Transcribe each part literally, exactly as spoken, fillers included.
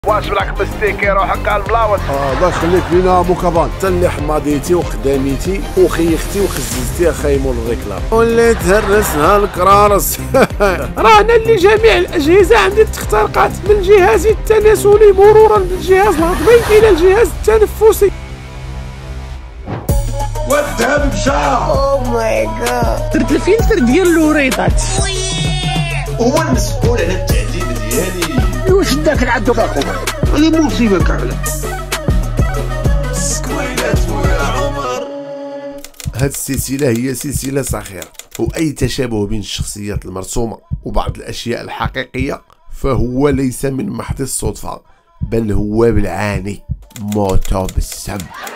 واش بالك مستيكي روحك على الملاوط. اه الله يخليك لينا موكابان، انت اللي حماضيتي وقداميتي وخيختي وخززتي خايمون الريكلام وليت هرسها الكرارس. رانا اللي جميع الاجهزه عندي تخترقات من الجهاز التناسلي مرورا بالجهاز الهضمي الى الجهاز التنفسي. والذهب مشى. او ماي جاد، درت الفلتر ديال الوريضات. هو المسؤول على التعذيب ديالي. واش داك العدو كاخو؟ هذه مصيبه كامله. سكويلات ويا عمر. هاد السلسله هي سلسله ساخره، واي تشابه بين الشخصيات المرسومه وبعض الاشياء الحقيقيه فهو ليس من محض الصدفه، بل هو بالعاني موتو بالسم.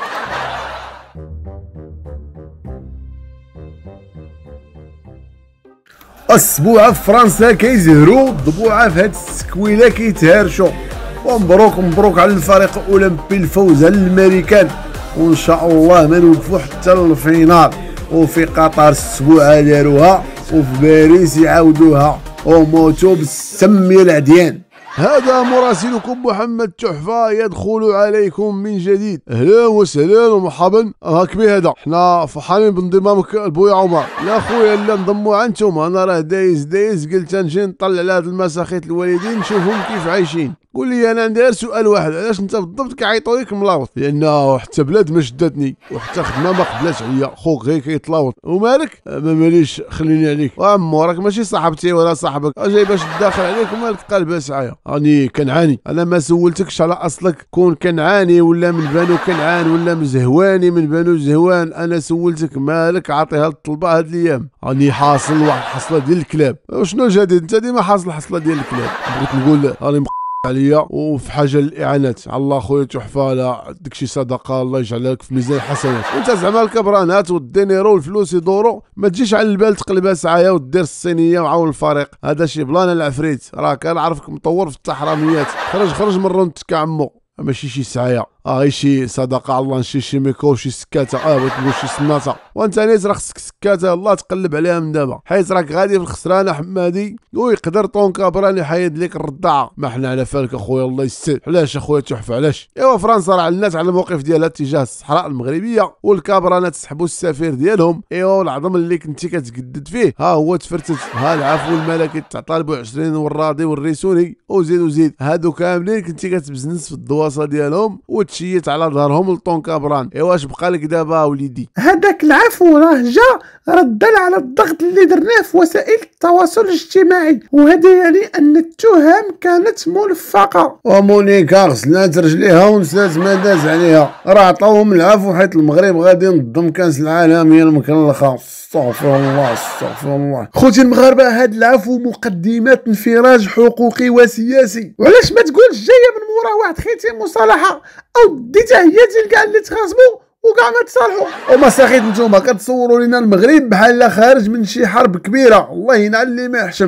اسبوع في فرنسا كيزهروا، ضبوعه في هاد السكويله كيتهارشوا، ومبروك مبروك على الفريق الاولمبي الفوز على الامريكان، وان شاء الله ما نوقفوا حتى للفينال. وفي قطر السبوعه داروها، وفي باريس يعاودوها، وموتوا بالسم يا العديان. هذا مراسلكم محمد تحفة يدخل عليكم من جديد. اهلا وسهلا ومرحبا. هاك بهذا حنا فرحانين بانضمامك البويا عمر. لا خويا لا انضموا عنتم، انا راه دايز دايز قلت نجي نطلع على هاد المساخيت الوالدين نشوفهم كيف عايشين. قول لي انا عندي غير سؤال واحد، علاش انت بالضبط كيعيطوا لك ملاوط؟ لانه حتى بلاد ما شدتني وحتى خدمه ما قبلاتش عليا، خوك غير كيتلاوط ومالك ما ماليش خليني عليك. وعمو راك ماشي صاحبتي ولا صاحبك، جاي باش تداخل عليك ومالك قلبها سعايه. راني كنعاني، انا ما سولتكش على اصلك كون كنعاني ولا من بنو كنعان ولا مزهواني من بنو زهوان، انا سولتك مالك عاطيها للطلبه هاد الايام. راني حاصل واحد الحصله ديال الكلاب. وشنو جديد؟ انت ديما حاصل حصله ديال الكلاب. بغيت نقول راني عليا وفي حاجه للاعانات. الله خويا تحفه، لا داكشي صدقه الله يجعلها لك في ميزان الحسنات. وانت زعما الكبرانات والدينيرو والفلوس يدوروا، ما تجيش على البال تقلبها سعايه ودير الصينيه وعاون الفريق. هذا شي بلان العفريت، راك كنعرفك مطور في التحرميات. خرج خرج من رونتك عمو، ماشي شي سعايه، اه غير شي صدقه على الله، شي شي ميكو شي سكاته، اه بغيت نقول شي سناته. وانت نيت راه خصك سكاته الله تقلب عليها من دابا، حيت راك غادي في الخسرانه حمادي، ويقدر طونكا براني حيد لك الرضاعه. ما حنا على فالك اخويا الله يستر. علاش اخويا تحفه علاش؟ ايوا فرنسا راه علنات على الموقف ديالها تجاه الصحراء المغربيه، والكابرانات سحبوا السفير ديالهم. ايوا العظم اللي كنتي كتجدد فيه ها هو تفرتت. ها العفو الملكي تعطى ب عشرين والراضي والريسوني وزيد وزيد، هادو كاملين كنتي كتبزنس في الدواسه ديالهم وتشيت على ظهرهم لطون كابران. ايوا اش بقى لك دابا وليدي؟ هذاك العفو راه جا ردا على الضغط اللي درناه في وسائل التواصل الاجتماعي، وهذا يعني ان التهم كانت ملفقه. ومونيكا غسلات رجليها ونسات ما داز عليها، راه عطاوهم العفو حيت المغرب غادي ينظم كاس العالم هي المكلخه. استغفر الله استغفر الله. خوتي المغاربه، هاد العفو مقدمات انفراج حقوقي وسياسي. وعلاش ما تقولش جايه من مورا واحد خيتي مصالحه او ديتها هي ديال كاع اللي تخاصموا وكاع ما تصالحوا؟ وما ساخيت نتوما كتصوروا لنا المغرب بحال خارج من شي حرب كبيره، الله ينعل اللي ما يحشم.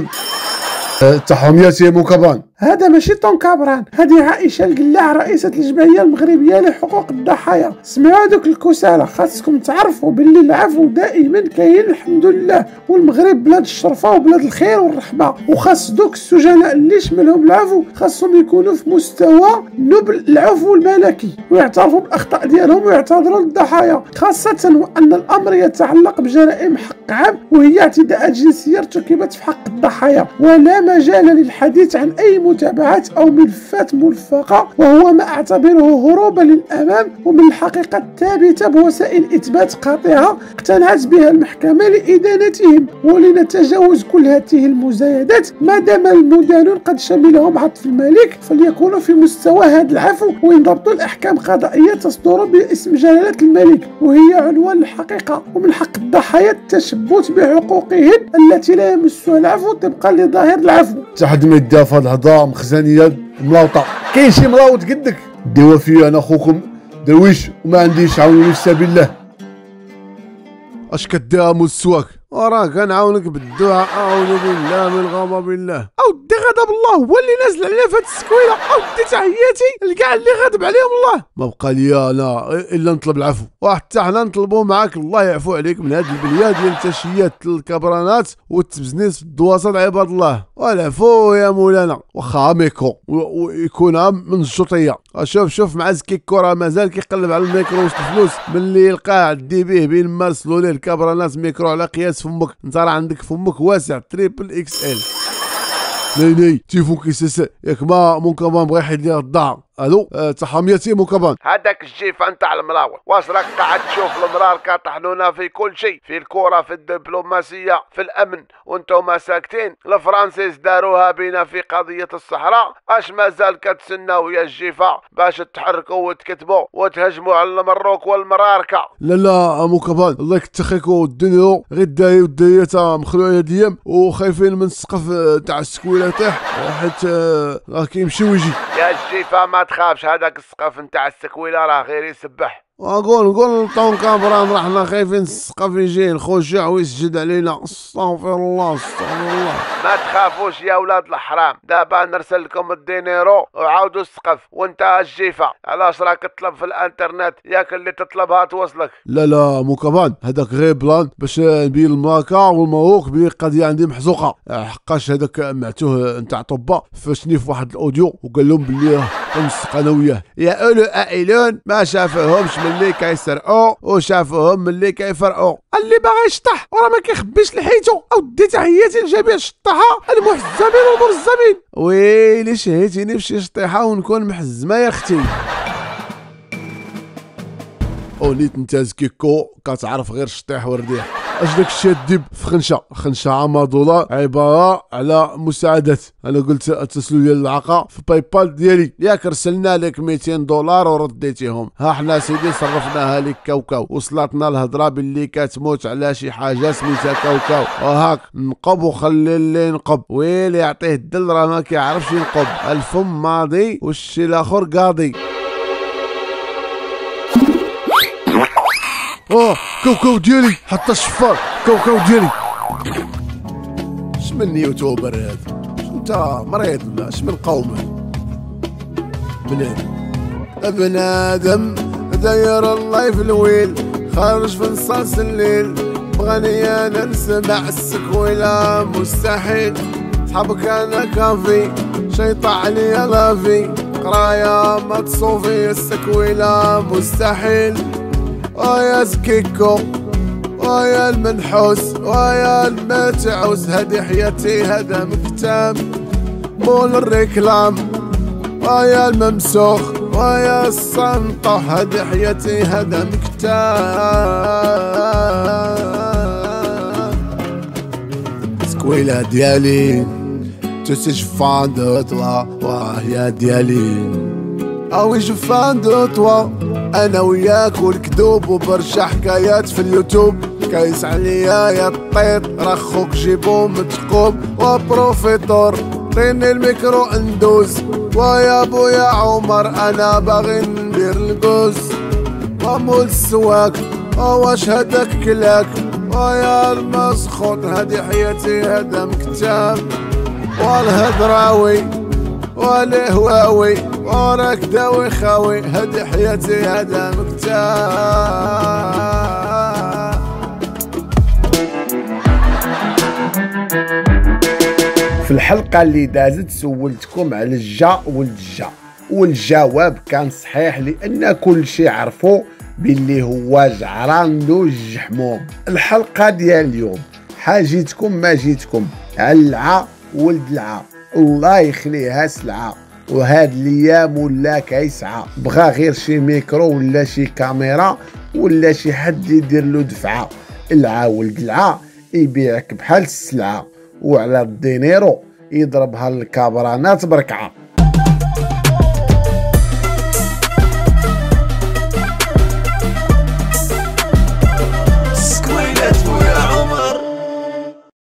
تحرميات يا موكابان. هذا ماشي طون كابران، هذه عائشه القلاع رئيسه الجمعيه المغربيه لحقوق الضحايا. سمعوا دوك الكسالى، خاصكم تعرفوا باللي العفو دائما كاين الحمد لله، والمغرب بلاد الشرفه وبلاد الخير والرحمه، وخاص دوك السجناء اللي شملهم العفو خاصهم يكونوا في مستوى نبل العفو الملكي، ويعترفوا بالاخطاء ديالهم ويعتذروا للضحايا، خاصه وان الامر يتعلق بجرائم حق عام وهي اعتداءات جنسيه ارتكبت في حق الضحايا، ولا مجال للحديث عن اي متابعات او ملفات ملفقه، وهو ما اعتبره هروبا للامام ومن الحقيقه الثابته بوسائل اثبات قاطعه اقتنعت بها المحكمه لادانتهم. ولنتجاوز كل هذه المزايدات، ما دام المدانون قد شملهم عطف الملك فليكونوا في مستوى هذا العفو وينضبطوا الاحكام قضائيه تصدر باسم جلاله الملك، وهي عنوان الحقيقه. ومن حق الضحايا التشبث بحقوقهن التي لا يمسها العفو طبقا لظاهر العفو. تحد ما يدافع في هاد الهضره مخزنيه ملاوطه. كاين شي ملاوط قدك؟ ديوا فيا انا اخوكم درويش وما عنديش عاونوني في سبيل الله. اش كدير مول السواك؟ وراه كنعاونك بالدعاء، اعوذ بالله من غضب الله. اودي غضب الله هو اللي نازل علينا في هاد السكويله. اودي تحياتي لكاع اللي غاضب عليهم الله. ما بقى ليا انا الا نطلب العفو، وحتى حنا نطلبوا معاك الله يعفو عليك من هاد البليه ديال التشييات الكبرانات والتبزنيس في الدواسات عباد الله. والعفو يا مولانا، واخا ميكرو ويكون من الشطيه. شوف شوف مع زكيكو راه مازال كيقلب على الميكرو وسط الفلوس، ملي يلقاه عدي به بين مارسلو ليه الكبرانات ميكرو على قياس فمك. انت راه عندك فمك واسع تريبل اكس ال. ناي ناي تيفون كيسس ياك ما ممكن ما بغا يحيد لي الضاع. الو أه تحاميتي مكبان. هذاك الجيفه نتاع المراول، واش راك قاعد تشوف المرار كطحنونا في كل شيء، في الكره، في الدبلوماسيه، في الامن، وانتم ساكتين. الفرنسيس داروها بينا في قضيه الصحراء، اش مازال كتسناو يا الجيفه باش تحركوا وتكتبوا وتهجموا على المروك والمراركه؟ لا لا مكبان الله يكتخيكو الدنيا غير داي ودايه تا مخلوعه ديام وخايفين من السقف تاع السكويله تاح حيت راه كيمشي ويجي. يا الجيفه ما تخافش، هذاك السقف نتاع السكويله راه غير يسبح. اقول نقول طون كامبران راه حنا خايفين السقف يجي الخشع ويسجد علينا. استغفر الله استغفر الله. ما تخافوش يا ولاد الحرام، دابا نرسل لكم الدينيرو وعاودوا السقف. وانت الجيفه علاش راك تطلب في الانترنت؟ ياك اللي تطلبها توصلك. لا لا مكبان هذاك غير بلان باش نبين الماكا والماروك بلي القضيه عندي محزوقه. حقاش هذاك معتوه نتاع طبا فاشني في واحد الاوديو وقال لهم بلي كنسق انا وياه. يا اولو ائلون ما شافوهمش ملي كيسرقوا وشافوهم ملي كيفرقوا. اللي باغي يشطح وراه ما كيخبيش لحيتو. اودي تحياتي لجميع الشطاحه المحزمين والمرزمين. ويلي شهيتيني بشي شطيحه ونكون محزمه يا اختي. وليت انت زكيكو كتعرف غير الشطيح والرديح. اش داك الشيء الدب في خنشه خنشه عمادولا عباره على مساعدات. انا قلت اتصلوا لي العاقه في باي بال ديالي، ياك رسلنا لك مئتين دولار ورديتيهم. ها حنا سيدي صرفناها لك كاوكاو، وصلتنا الهضره باللي كتموت على شي حاجه سميتها كاوكاو. وهاك نقب وخلي اللي ينقب، ويلي يعطيه الدل راه ما كيعرفش ينقب. الفم ماضي والشي الاخر قاضي. اوه كاوكاو ديالي حتى الشفار كاوكاو ديالي. شمن يوتيوبر هذا؟ انت مريض ولا شمن قومه؟ بنادم بنادم داير اللايف الويل خارج في نصاص الليل، بغاني انا نسمع السكويله مستحيل. صحابك انا كافي شيطع عليا لافي، قرايه ما تصوفي السكويله مستحيل. ويا زكيكو ويا المنحوس ويا المتعوس، هادي حياتي هذا مكتام مول الريكلام. ويا الممسوخ ويا الصنطة، هادي حياتي هذا مكتام. سكويلة ديالي تسج فان دو توا وهي ديالي اوي جفان دو توا. انا وياك والكذوب وبرشا حكايات في اليوتيوب، كايس عليا يا الطيط رخوك جيبو متقوم وبروفيتور. عطيني الميكرو اندوز ويا بويا عمر انا باغي ندير القوس. ومول السواك واش هداك كلاك ويا المسخوط، هادي حياتي هذا مكتاب. والهدراوي والهواوي وراك داوي خاوي، هادي حياتي هذا مكتاب. في الحلقة اللي دازت سولتكم على الجا والجا، والجواب كان صحيح لأن كل شي عرفو باللي هو جعران دوج حموم. الحلقة ديال اليوم حاجيتكم ما جيتكم علعة ولد العا، الله يخليها سلعة، وهاد الايام ولا كيسعى. بغا غير شي ميكرو ولا شي كاميرا ولا شي حد يدير له دفعه. العا ولد العا يبيعك بحال السلعه، وعلى الدينيرو يضربها الكابرانات بركعه.